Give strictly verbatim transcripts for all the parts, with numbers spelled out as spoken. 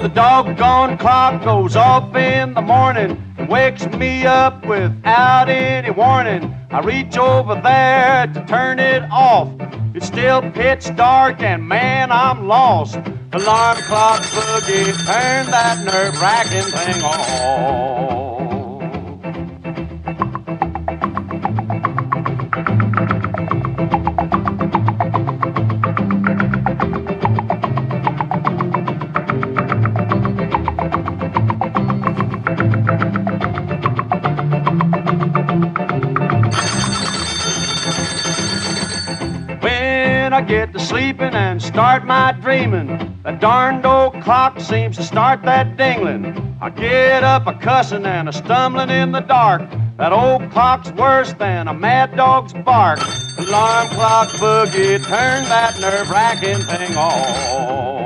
the doggone clock goes off in the morning and wakes me up without any warning. I reach over there to turn it off. It's still pitch dark and man, I'm lost. Alarm clock boogie, turn that nerve-wracking thing off. When I get to sleeping and start my dreaming, that darned old clock seems to start that dingling. I get up a cussing and a stumbling in the dark. That old clock's worse than a mad dog's bark. Alarm clock boogie, turn that nerve-wracking thing off.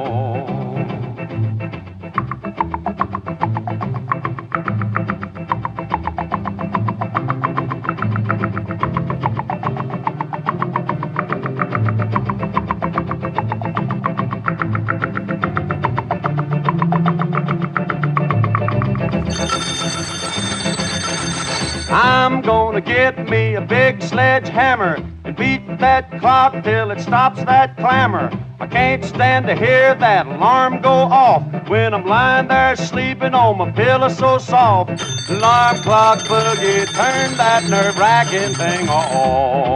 I'm gonna get me a big sledgehammer and beat that clock till it stops that clamor. I can't stand to hear that alarm go off when I'm lying there sleeping on my pillow so soft. Alarm clock boogie, turn that nerve-wracking thing off.